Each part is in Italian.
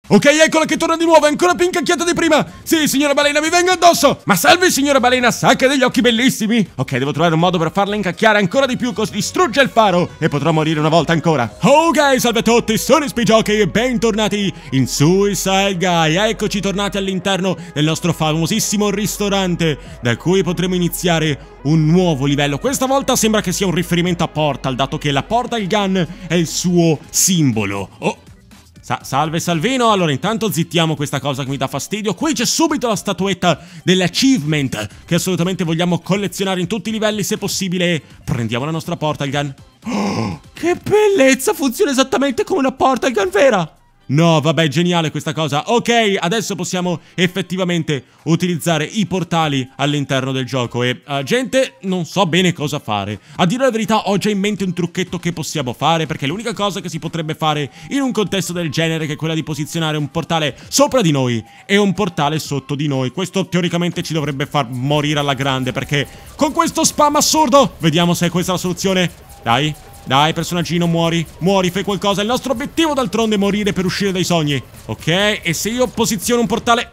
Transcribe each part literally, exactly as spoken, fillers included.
Ok, eccola che torna di nuovo, è ancora più incacchiata di prima. Sì, signora balena, mi venga addosso. Ma salve, signora balena, sa che ha degli occhi bellissimi. Ok, devo trovare un modo per farla incacchiare ancora di più, così distrugge il faro e potrò morire una volta ancora. Ok, salve a tutti, sono Spjoky e bentornati in Suicide Guy. Eccoci tornati all'interno del nostro famosissimo ristorante, da cui potremo iniziare un nuovo livello. Questa volta sembra che sia un riferimento a Portal, dato che la Portal Gun è il suo simbolo. Oh, Sa salve Salvino. Allora intanto zittiamo questa cosa che mi dà fastidio. Qui c'è subito la statuetta dell'achievement che assolutamente vogliamo collezionare in tutti i livelli se possibile. Prendiamo la nostra Portal Gun. Oh, che bellezza, funziona esattamente come una Portal Gun vera. No, vabbè, geniale questa cosa. Ok, adesso possiamo effettivamente utilizzare i portali all'interno del gioco. E, uh, gente, non so bene cosa fare. A dire la verità, ho già in mente un trucchetto che possiamo fare, perché l'unica cosa che si potrebbe fare in un contesto del genere, che è quella di posizionare un portale sopra di noi e un portale sotto di noi. Questo teoricamente ci dovrebbe far morire alla grande, perché con questo spam assurdo... Vediamo se è questa la soluzione. Dai. Dai, personaggino, muori, muori, fai qualcosa. Il nostro obiettivo d'altronde è morire per uscire dai sogni. Ok, e se io posiziono un portale...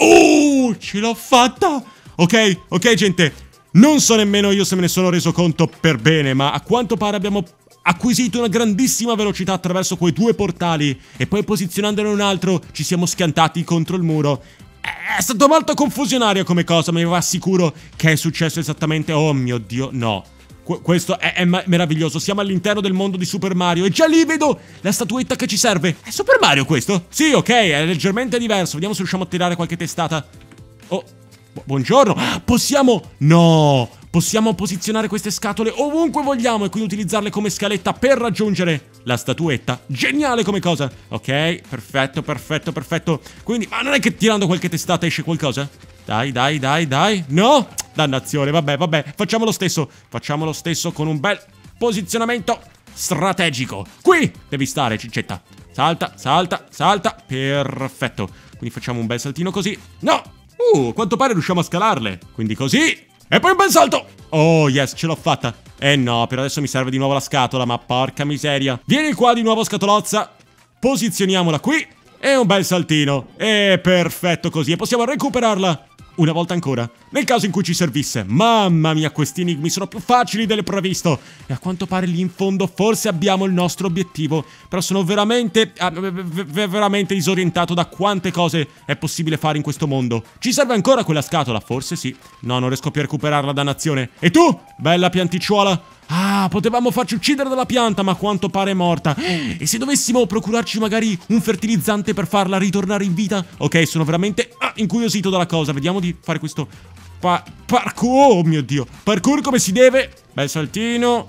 Uh, ce l'ho fatta! Ok, ok, gente. Non so nemmeno io se me ne sono reso conto per bene, ma a quanto pare abbiamo acquisito una grandissima velocità attraverso quei due portali. E poi posizionandone un altro ci siamo schiantati contro il muro. È stato molto confusionario come cosa, ma vi assicuro che è successo esattamente... Oh mio Dio, no. Questo è, è meraviglioso. Siamo all'interno del mondo di Super Mario e già lì vedo la statuetta che ci serve. È Super Mario questo? Sì, ok, è leggermente diverso. Vediamo se riusciamo a tirare qualche testata. Oh, bu buongiorno. Possiamo... No, possiamo posizionare queste scatole ovunque vogliamo e quindi utilizzarle come scaletta per raggiungere la statuetta. Geniale come cosa. Ok, perfetto, perfetto, perfetto. Quindi, ma non è che tirando qualche testata esce qualcosa? Dai, dai, dai, dai. No! Dannazione, vabbè, vabbè. Facciamo lo stesso. Facciamo lo stesso con un bel posizionamento strategico. Qui devi stare, ciccetta. Salta, salta, salta. Perfetto. Quindi facciamo un bel saltino così. No! Uh, a quanto pare riusciamo a scalarle. Quindi così. E poi un bel salto. Oh, yes, ce l'ho fatta. Eh no, per adesso mi serve di nuovo la scatola, ma porca miseria. Vieni qua di nuovo, scatolozza. Posizioniamola qui. E un bel saltino. E perfetto così. E possiamo recuperarla una volta ancora, nel caso in cui ci servisse. Mamma mia, questi enigmi sono più facili del previsto. E a quanto pare lì in fondo forse abbiamo il nostro obiettivo. Però sono veramente, veramente disorientato da quante cose è possibile fare in questo mondo. Ci serve ancora quella scatola? Forse sì. No, non riesco più a recuperarla, dannazione. E tu, bella pianticciuola? Ah, potevamo farci uccidere dalla pianta, ma a quanto pare è morta. E se dovessimo procurarci magari un fertilizzante per farla ritornare in vita? Ok, sono veramente ah, incuriosito dalla cosa. Vediamo di fare questo pa parkour. Oh mio Dio. Parkour come si deve. Bel saltino.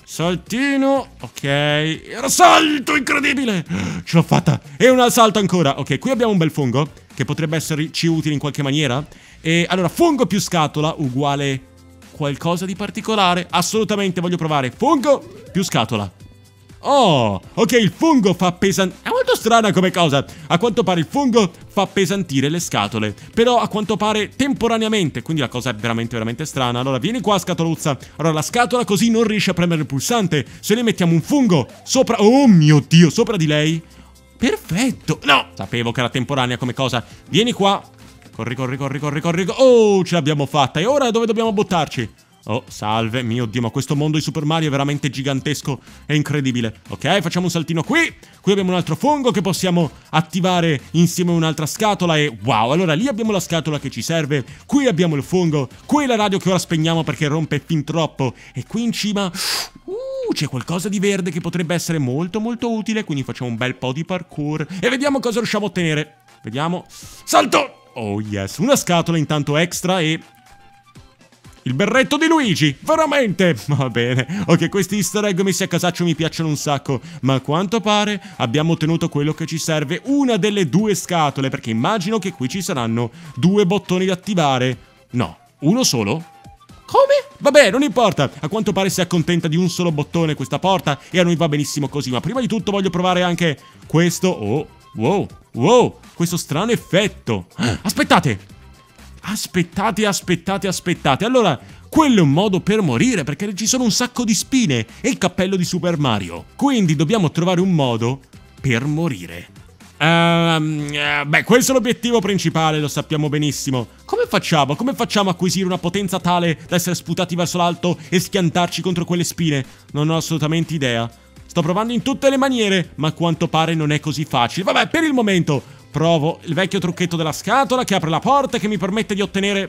Saltino. Ok. Salto incredibile. Ce l'ho fatta. E un salto ancora. Ok, qui abbiamo un bel fungo che potrebbe esserci utile in qualche maniera. E allora, fungo più scatola uguale... qualcosa di particolare. Assolutamente voglio provare. Fungo più scatola. Oh, ok, il fungo fa pesantire. È molto strana come cosa. A quanto pare il fungo fa pesantire le scatole, però a quanto pare temporaneamente. Quindi la cosa è veramente veramente strana. Allora vieni qua, scatoluzza. Allora la scatola così non riesce a premere il pulsante. Se ne mettiamo un fungo sopra... Oh mio Dio, sopra di lei. Perfetto. No, sapevo che era temporanea come cosa. Vieni qua. Corri, corri, corri, corri, corri. Oh, ce l'abbiamo fatta. E ora dove dobbiamo buttarci? Oh, salve, mio Dio, ma questo mondo di Super Mario è veramente gigantesco e incredibile. Ok, facciamo un saltino qui. Qui abbiamo un altro fungo che possiamo attivare insieme a un'altra scatola e... Wow, allora lì abbiamo la scatola che ci serve. Qui abbiamo il fungo. Qui la radio che ora spegniamo perché rompe fin troppo. E qui in cima... Uh, c'è qualcosa di verde che potrebbe essere molto molto utile. Quindi facciamo un bel po' di parkour e vediamo cosa riusciamo a ottenere. Vediamo. Salto! Oh yes, una scatola intanto extra e... il berretto di Luigi, veramente, va bene. Ok, questi easter egg messi a casaccio mi piacciono un sacco, ma a quanto pare abbiamo ottenuto quello che ci serve, una delle due scatole, perché immagino che qui ci saranno due bottoni da attivare. No, uno solo? Come? Vabbè, non importa, a quanto pare si accontenta di un solo bottone questa porta e a noi va benissimo così, ma prima di tutto voglio provare anche questo. Oh, wow, wow, questo strano effetto. Aspettate! Aspettate, aspettate, aspettate. Allora, quello è un modo per morire, perché ci sono un sacco di spine e il cappello di Super Mario. Quindi dobbiamo trovare un modo per morire. Um, uh, beh, questo è l'obiettivo principale, lo sappiamo benissimo. Come facciamo? Come facciamo a acquisire una potenza tale da essere sputati verso l'alto e schiantarci contro quelle spine? Non ho assolutamente idea. Sto provando in tutte le maniere, ma a quanto pare non è così facile. Vabbè, per il momento provo il vecchio trucchetto della scatola che apre la porta e che mi permette di ottenere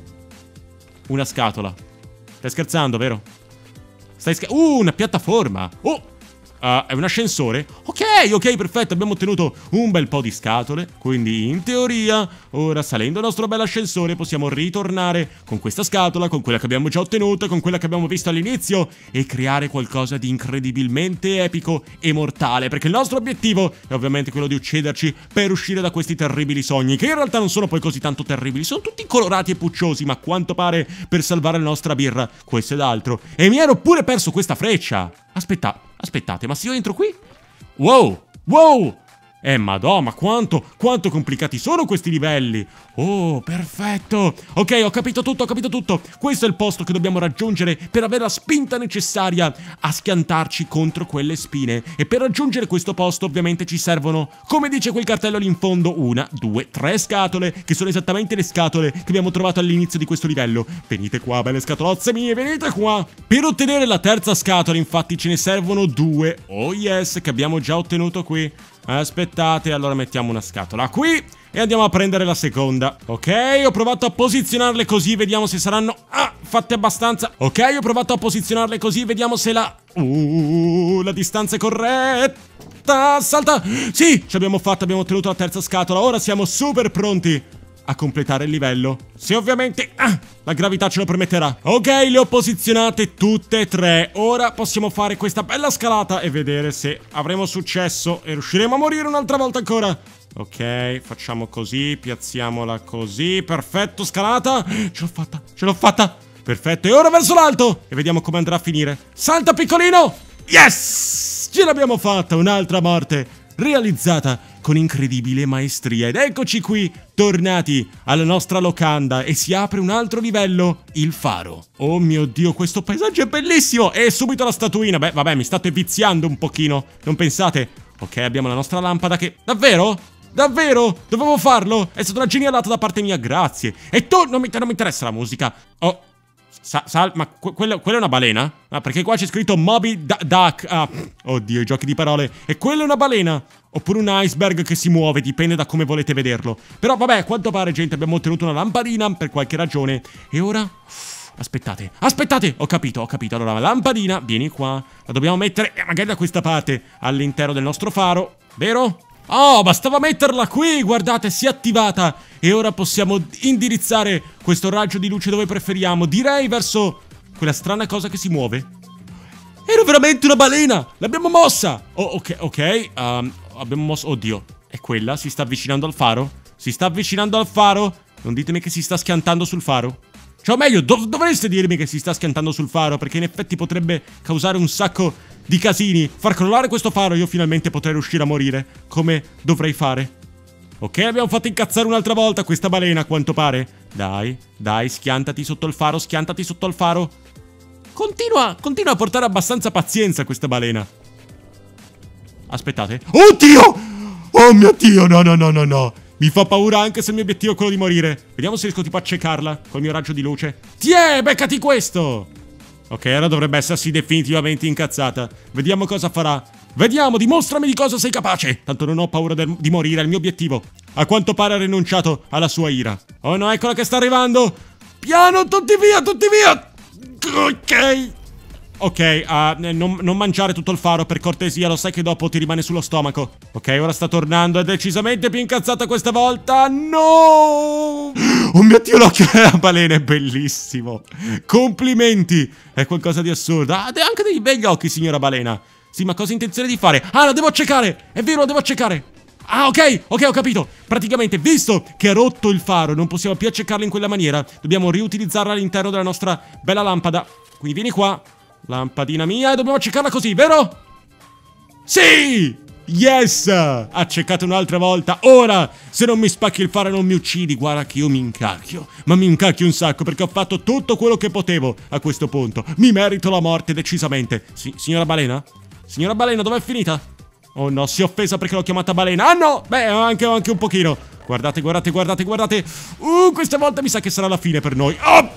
una scatola. Stai scherzando, vero? Stai scherzando? Uh, una piattaforma. Oh! Uh, è un ascensore? Ok, ok, perfetto, abbiamo ottenuto un bel po' di scatole. Quindi in teoria, ora salendo il nostro bel ascensore possiamo ritornare con questa scatola, con quella che abbiamo già ottenuto, con quella che abbiamo visto all'inizio, e creare qualcosa di incredibilmente epico e mortale. Perché il nostro obiettivo è ovviamente quello di ucciderci per uscire da questi terribili sogni, che in realtà non sono poi così tanto terribili, sono tutti colorati e pucciosi, ma a quanto pare per salvare la nostra birra, questo ed altro. E mi ero pure perso questa freccia. Aspetta, aspettate, ma se io entro qui? Wow, wow! Eh, madonna, quanto, quanto complicati sono questi livelli! Oh, perfetto! Ok, ho capito tutto, ho capito tutto! Questo è il posto che dobbiamo raggiungere per avere la spinta necessaria a schiantarci contro quelle spine. E per raggiungere questo posto ovviamente ci servono, come dice quel cartello lì in fondo, una, due, tre scatole, che sono esattamente le scatole che abbiamo trovato all'inizio di questo livello. Venite qua, belle scatolozze mie, venite qua! Per ottenere la terza scatola, infatti, ce ne servono due. Oh yes, che abbiamo già ottenuto qui. Aspettate, allora mettiamo una scatola qui e andiamo a prendere la seconda. Ok, ho provato a posizionarle così, vediamo se saranno ah, fatte abbastanza. Ok, ho provato a posizionarle così, vediamo se la... Uh, la distanza è corretta. Salta. Sì, ce l'abbiamo fatta, abbiamo ottenuto la terza scatola. Ora siamo super pronti a completare il livello, se ovviamente ah, la gravità ce lo permetterà. Ok, le ho posizionate tutte e tre. Ora possiamo fare questa bella scalata e vedere se avremo successo e riusciremo a morire un'altra volta ancora. Ok, facciamo così, piazziamola così. Perfetto, scalata. Ce l'ho fatta, ce l'ho fatta. Perfetto, e ora verso l'alto e vediamo come andrà a finire. Salta, piccolino. Yes, ce l'abbiamo fatta, un'altra morte realizzata con incredibile maestria. Ed eccoci qui, tornati alla nostra locanda, e si apre un altro livello, il faro. Oh mio Dio, questo paesaggio è bellissimo. E subito la statuina. Beh, vabbè, mi state viziando un pochino, non pensate? Ok, abbiamo la nostra lampada che... Davvero? Davvero? Dovevo farlo? È stata una genialata da parte mia, grazie. E tu, non mi, non mi interessa la musica. Oh, sa, sal, ma que, quella, quella è una balena? Ah, perché qua c'è scritto Moby Duck. Ah, oddio, i giochi di parole. E quella è una balena? Oppure un iceberg che si muove, dipende da come volete vederlo. Però vabbè, a quanto pare, gente, abbiamo ottenuto una lampadina per qualche ragione. E ora... Aspettate, aspettate, ho capito, ho capito. Allora, la lampadina, vieni qua. La dobbiamo mettere, eh, magari da questa parte, all'interno del nostro faro, vero? Oh, bastava metterla qui, guardate, si è attivata. E ora possiamo indirizzare questo raggio di luce dove preferiamo. Direi verso quella strana cosa che si muove. Era veramente una balena, l'abbiamo mossa. Oh, ok, ok, um, abbiamo mosso, oddio. È quella, si sta avvicinando al faro. Si sta avvicinando al faro. Non ditemi che si sta schiantando sul faro. Cioè, o meglio, dov dovreste dirmi che si sta schiantando sul faro, perché in effetti potrebbe causare un sacco di casini. Far crollare questo faro, io finalmente potrei riuscire a morire, come dovrei fare. Ok, abbiamo fatto incazzare un'altra volta questa balena, a quanto pare. Dai, dai, schiantati sotto il faro, schiantati sotto il faro. Continua, continua a portare abbastanza pazienza questa balena. Aspettate. Oddio! Oh mio Dio, no, no, no, no, no. Mi fa paura anche se il mio obiettivo è quello di morire. Vediamo se riesco tipo a accecarla col mio raggio di luce. Tiè, beccati questo! Ok, ora dovrebbe essersi definitivamente incazzata. Vediamo cosa farà. Vediamo, dimostrami di cosa sei capace. Tanto non ho paura di morire, è il mio obiettivo. A quanto pare ha rinunciato alla sua ira. Oh no, eccola che sta arrivando. Piano, tutti via, tutti via. Ok. Ok, uh, non, non mangiare tutto il faro, per cortesia, lo sai che dopo ti rimane sullo stomaco. Ok, ora sta tornando, è decisamente più incazzata questa volta. No! Oh mio Dio, l'occhio della balena è bellissimo. Complimenti, è qualcosa di assurdo. Ha ah, anche dei begli occhi, signora balena. Sì, ma cosa ha intenzione di fare? Ah, la devo accecare, è vero, la devo accecare. Ah, ok, ok, ho capito. Praticamente, visto che ha rotto il faro, non possiamo più accecarla in quella maniera. Dobbiamo riutilizzarla all'interno della nostra bella lampada. Quindi vieni qua. Lampadina mia, e dobbiamo accecarla così, vero? Sì! Yes! Accecata un'altra volta. Ora, se non mi spacchi il faro e non mi uccidi, guarda che io mi incacchio. Ma mi incacchio un sacco perché ho fatto tutto quello che potevo a questo punto. Mi merito la morte decisamente. Sì, signora balena? Signora balena, dov'è finita? Oh no, si è offesa perché l'ho chiamata balena. Ah no, beh, anche, anche un pochino. Guardate, guardate, guardate, guardate. Uh, questa volta mi sa che sarà la fine per noi. Oh!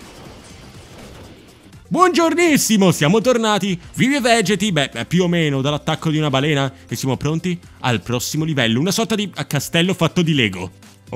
Buongiornissimo, siamo tornati, vivi e vegeti, beh, più o meno, dall'attacco di una balena. E siamo pronti al prossimo livello, una sorta di castello fatto di Lego.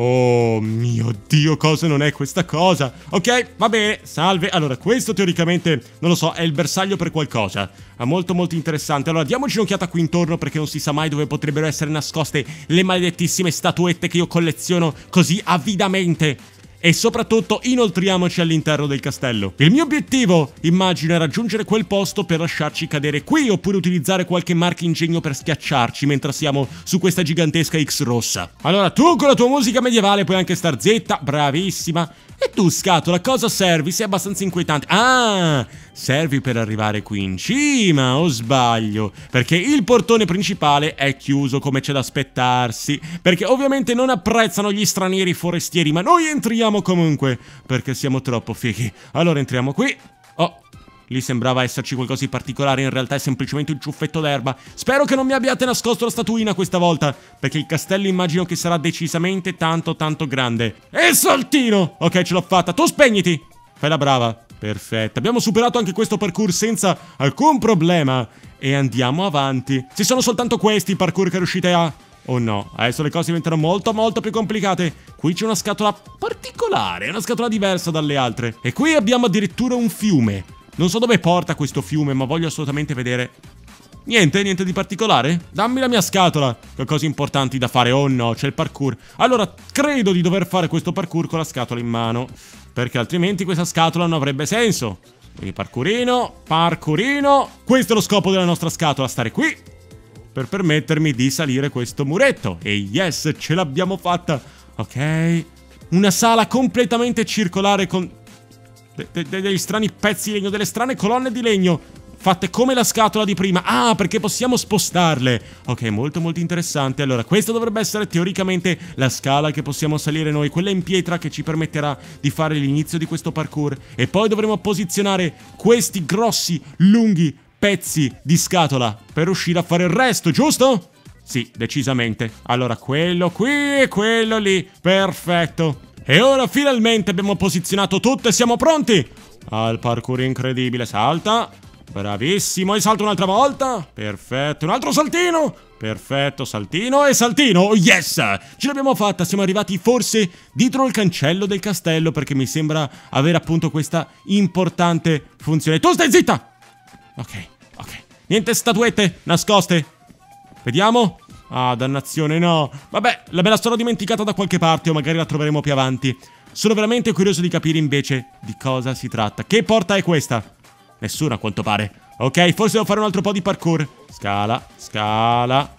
Oh mio Dio, cosa non è questa cosa? Ok, va bene, salve. Allora, questo teoricamente, non lo so, è il bersaglio per qualcosa. È molto molto interessante. Allora, diamoci un'occhiata qui intorno perché non si sa mai dove potrebbero essere nascoste le maledettissime statuette che io colleziono così avidamente. E soprattutto inoltriamoci all'interno del castello. Il mio obiettivo, immagino, è raggiungere quel posto per lasciarci cadere qui, oppure utilizzare qualche marchingegno per schiacciarci mentre siamo su questa gigantesca X rossa. Allora, tu con la tua musica medievale puoi anche star zitta, bravissima. E tu, scatola, cosa servi? Sei abbastanza inquietante. Ah, servi per arrivare qui in cima, o sbaglio? Perché il portone principale è chiuso come c'è da aspettarsi, perché ovviamente non apprezzano gli stranieri forestieri, ma noi entriamo comunque, perché siamo troppo fighi. Allora entriamo qui. Oh, lì sembrava esserci qualcosa di particolare, in realtà è semplicemente un ciuffetto d'erba. Spero che non mi abbiate nascosto la statuina questa volta, perché il castello immagino che sarà decisamente tanto tanto grande. E saltino! Ok, ce l'ho fatta, tu spegniti! Fai la brava. Perfetto, abbiamo superato anche questo parkour senza alcun problema. E andiamo avanti. Ci sono soltanto questi i parkour che riuscite a... Oh no, adesso le cose diventano molto molto più complicate. Qui c'è una scatola particolare, una scatola diversa dalle altre. E qui abbiamo addirittura un fiume. Non so dove porta questo fiume, ma voglio assolutamente vedere. Niente, niente di particolare? Dammi la mia scatola. Che cose importanti da fare. Oh no, c'è il parkour. Allora, credo di dover fare questo parkour con la scatola in mano, perché altrimenti questa scatola non avrebbe senso. Quindi parkourino, parkourino. Questo è lo scopo della nostra scatola, stare qui per permettermi di salire questo muretto. E yes, ce l'abbiamo fatta. Ok. Una sala completamente circolare con de de de degli strani pezzi di legno, delle strane colonne di legno, fatte come la scatola di prima. Ah, perché possiamo spostarle. Ok, molto molto interessante. Allora, questa dovrebbe essere teoricamente la scala che possiamo salire noi, quella in pietra che ci permetterà di fare l'inizio di questo parkour. E poi dovremo posizionare questi grossi, lunghi pezzi di scatola per riuscire a fare il resto, giusto? Sì, decisamente. Allora, quello qui e quello lì. Perfetto. E ora finalmente abbiamo posizionato tutto e siamo pronti al parkour incredibile. Salta. Bravissimo. E salta un'altra volta. Perfetto. Un altro saltino. Perfetto. Saltino e saltino. Oh, yes! Ce l'abbiamo fatta. Siamo arrivati forse dietro il cancello del castello, perché mi sembra avere appunto questa importante funzione. Tu stai zitta! Ok, ok. Niente statuette nascoste. Vediamo. Ah, dannazione, no. Vabbè, la me la sono dimenticata da qualche parte, o magari la troveremo più avanti. Sono veramente curioso di capire invece di cosa si tratta. Che porta è questa? Nessuna, a quanto pare. Ok, forse devo fare un altro po' di parkour. Scala, scala,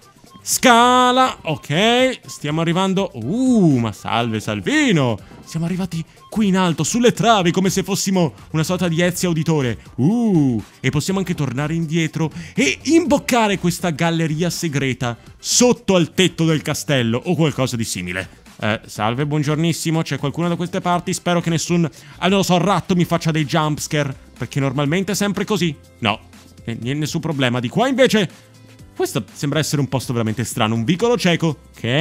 scala. Ok, stiamo arrivando. Uh, ma salve Salvino. Siamo arrivati qui in alto, sulle travi, come se fossimo una sorta di Ezio Auditore. Uh, e possiamo anche tornare indietro e imboccare questa galleria segreta sotto al tetto del castello, o qualcosa di simile. Eh, salve, buongiornissimo, c'è qualcuno da queste parti? Spero che nessun, ah, non lo so, ratto mi faccia dei jumpscare, perché normalmente è sempre così. No, n- nessun problema. Di qua invece... Questo sembra essere un posto veramente strano, un vicolo cieco.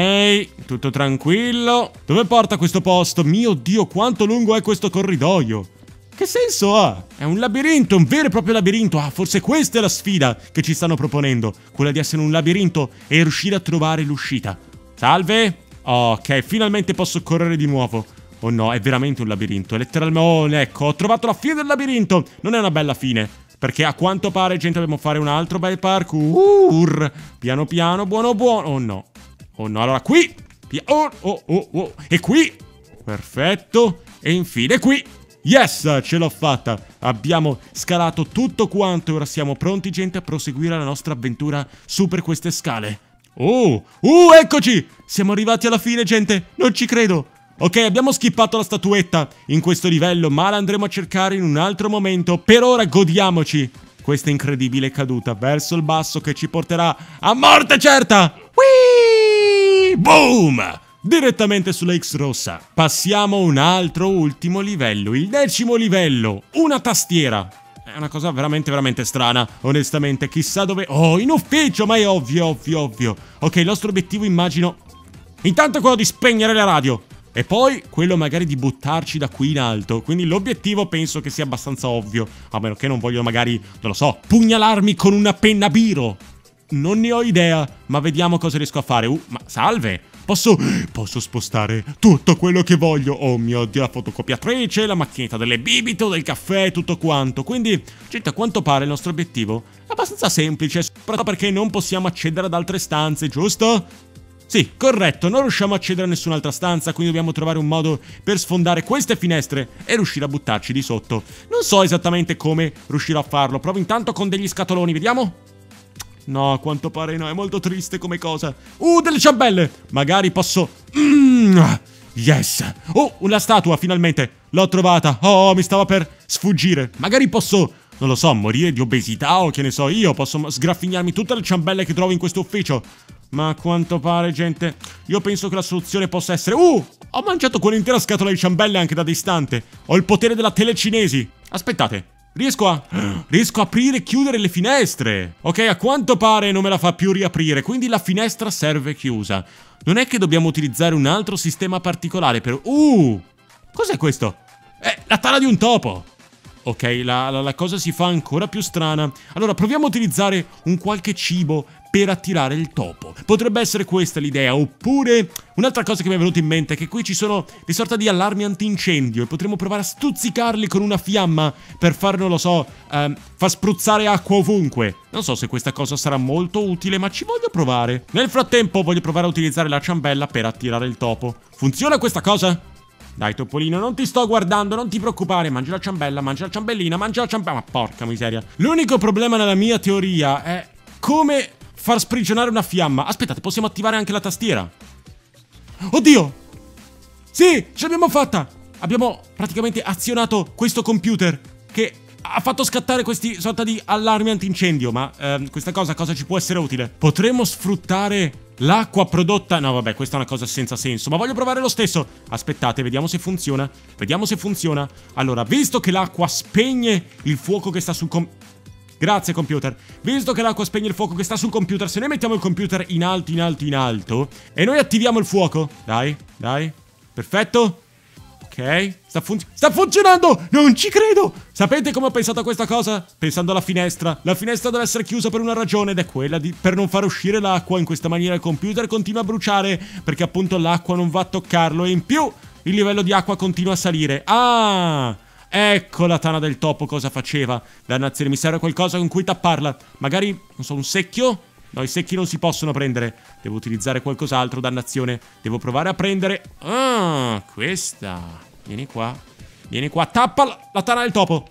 Ok, tutto tranquillo. Dove porta questo posto? Mio Dio, quanto lungo è questo corridoio? Che senso ha? È un labirinto, un vero e proprio labirinto. Ah, forse questa è la sfida che ci stanno proponendo. Quella di essere un labirinto e riuscire a trovare l'uscita. Salve? Ok, finalmente posso correre di nuovo. Oh no, è veramente un labirinto. Letteralmente, oh, ecco, ho trovato la fine del labirinto. Non è una bella fine, perché a quanto pare, gente, dobbiamo fare un altro bel parkour. Piano piano, buono buono. Oh no. Oh no, allora qui. Oh, oh, oh, oh. E qui. Perfetto. E infine qui. Yes, ce l'ho fatta. Abbiamo scalato tutto quanto e ora siamo pronti, gente, a proseguire la nostra avventura su per queste scale. Oh, uh, eccoci. Siamo arrivati alla fine, gente. Non ci credo. Ok, abbiamo skippato la statuetta in questo livello, ma la andremo a cercare in un altro momento. Per ora godiamoci questa incredibile caduta verso il basso che ci porterà a morte certa. Whee! Boom! Direttamente sulla X rossa. Passiamo a un altro ultimo livello, il decimo livello. Una tastiera. è una cosa veramente, veramente strana. Onestamente, chissà dove... Oh, in ufficio, ma è ovvio, ovvio, ovvio. Ok, il nostro obiettivo, immagino... Intanto è quello di spegnere la radio. E poi quello magari di buttarci da qui in alto. Quindi l'obiettivo penso che sia abbastanza ovvio. A meno che non voglio magari, non lo so, pugnalarmi con una penna biro. Non ne ho idea, ma vediamo cosa riesco a fare. Uh, ma salve! Posso... Posso spostare tutto quello che voglio. Oh mio Dio, la fotocopiatrice, la macchinetta delle bibite, del caffè, tutto quanto. Quindi, gente, a quanto pare il nostro obiettivo è abbastanza semplice, soprattutto perché non possiamo accedere ad altre stanze, giusto? Sì, corretto, non riusciamo a accedere a nessun'altra stanza, quindi dobbiamo trovare un modo per sfondare queste finestre e riuscire a buttarci di sotto. Non so esattamente come riuscirò a farlo, provo intanto con degli scatoloni, vediamo? No, a quanto pare no, è molto triste come cosa. Uh, delle ciambelle! Magari posso... Mm, yes! Oh, una statua, finalmente! L'ho trovata! Oh, mi stava per sfuggire. Magari posso... Non lo so, morire di obesità o che ne so io. Posso sgraffignarmi tutte le ciambelle che trovo in questo ufficio. Ma a quanto pare, gente, io penso che la soluzione possa essere... Uh! Ho mangiato quell'intera scatola di ciambelle anche da distante. Ho il potere della telecinesi. Aspettate. Riesco a... Riesco a aprire e chiudere le finestre. Ok, a quanto pare non me la fa più riaprire, quindi la finestra serve chiusa. Non è che dobbiamo utilizzare un altro sistema particolare per... Uh! Cos'è questo? È la tana di un topo. Ok, la, la, la cosa si fa ancora più strana. Allora, proviamo a utilizzare un qualche cibo per attirare il topo. Potrebbe essere questa l'idea. Oppure, un'altra cosa che mi è venuta in mente è che qui ci sono delle sorta di allarmi antincendio e potremmo provare a stuzzicarli con una fiamma per far, non lo so, ehm, far spruzzare acqua ovunque. Non so se questa cosa sarà molto utile, ma ci voglio provare. Nel frattempo voglio provare a utilizzare la ciambella per attirare il topo. Funziona questa cosa? Dai, Topolino, non ti sto guardando, non ti preoccupare. Mangia la ciambella, mangia la ciambellina, mangia la ciambella. Ma porca miseria. L'unico problema nella mia teoria è come far sprigionare una fiamma. Aspettate, possiamo attivare anche la tastiera. Oddio! Sì, ce l'abbiamo fatta! Abbiamo praticamente azionato questo computer che ha fatto scattare questi sorta di allarmi antincendio. Ma ehm, questa cosa cosa ci può essere utile? Potremmo sfruttare l'acqua prodotta... No, vabbè, questa è una cosa senza senso, ma voglio provare lo stesso. Aspettate, vediamo se funziona. Vediamo se funziona. Allora, visto che l'acqua spegne il fuoco che sta sul com... Grazie, computer. Visto che l'acqua spegne il fuoco che sta sul computer, se noi mettiamo il computer in alto, in alto, in alto e noi attiviamo il fuoco... Dai, dai. Perfetto. Ok, sta, fun sta funzionando! Non ci credo! Sapete come ho pensato a questa cosa? Pensando alla finestra. La finestra deve essere chiusa per una ragione ed è quella di per non far uscire l'acqua. In questa maniera il computer continua a bruciare perché appunto l'acqua non va a toccarlo e in più il livello di acqua continua a salire. Ah! Ecco la tana del topo cosa faceva. Dannazione, mi serve qualcosa con cui tapparla. Magari, non so, un secchio? No, i secchi non si possono prendere. Devo utilizzare qualcos'altro, dannazione. Devo provare a prendere... Ah, questa. Vieni qua. Vieni qua. Tappa la, la tana del topo.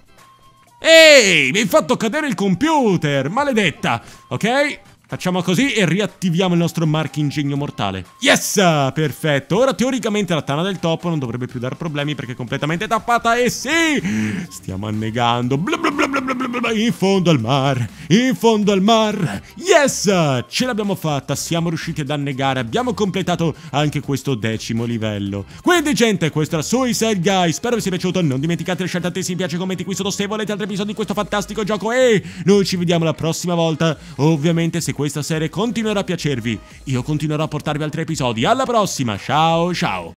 Ehi, mi hai fatto cadere il computer. Maledetta. Ok? Facciamo così e riattiviamo il nostro marchingegno mortale. Yes! Perfetto. Ora teoricamente la tana del topo non dovrebbe più dar problemi perché è completamente tappata. E sì! Stiamo annegando. Bla bla bla bla bla bla bla. In fondo al mar. In fondo al mar. Yes! Ce l'abbiamo fatta. Siamo riusciti ad annegare. Abbiamo completato anche questo decimo livello. Quindi, gente, questo era Suicide Guys. Spero vi sia piaciuto. Non dimenticate di lasciare tanti se vi piace, commenti qui sotto se volete altri episodi di questo fantastico gioco. E noi ci vediamo la prossima volta. Ovviamente, se questa serie continuerà a piacervi, io continuerò a portarvi altri episodi. Alla prossima, ciao ciao!